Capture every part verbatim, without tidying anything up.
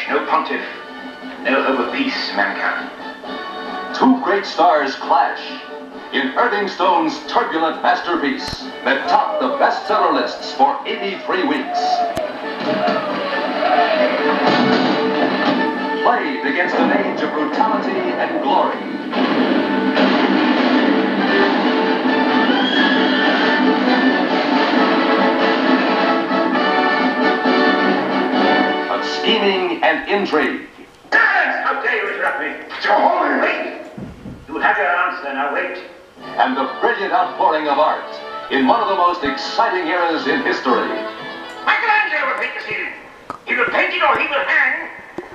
no pontiff, no hope of peace, mankind. Two great stars clash in Irving Stone's turbulent masterpiece that topped the bestseller lists for eighty-three weeks. Played against an age of brutality and glory. Of scheming and intrigue. Silence! How dare you interrupt me? Jehovah, wait! You have your answer, now wait. And the brilliant outpouring of art in one of the most exciting eras in history. Michelangelo will paint the ceiling. He will paint it or he will hang.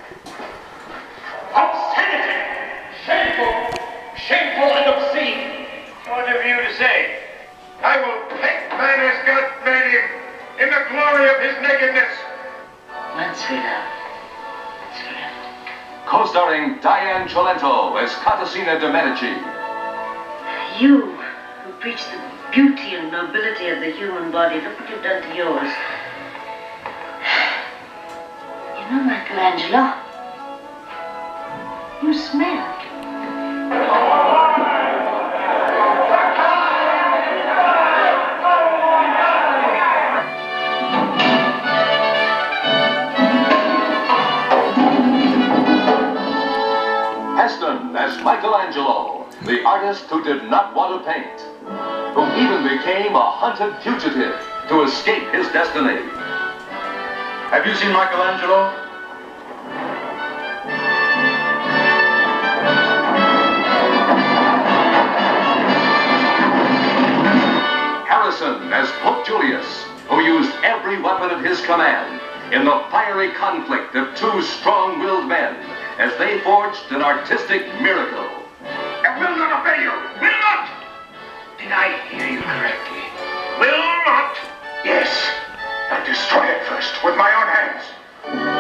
Obscenity! Shameful! Shameful and obscene! What have you to say? I will paint man as God made him, in the glory of his nakedness. One sweetheart. Sweetheart. Co-starring Diane Ciolento as Catasina de Medici. You, who preach the beauty and nobility of the human body, look what you've done to yours. You know, Michelangelo, you smell. Heston as Michelangelo, the artist who did not want to paint, who even became a hunted fugitive to escape his destiny. Have you seen Michelangelo? Harrison as Pope Julius, who used every weapon at his command in the fiery conflict of two strong-willed men as they forged an artistic miracle. I will not obey you! Will not! Did I hear you correctly? Will not! Yes. I'll destroy it first with my own hands.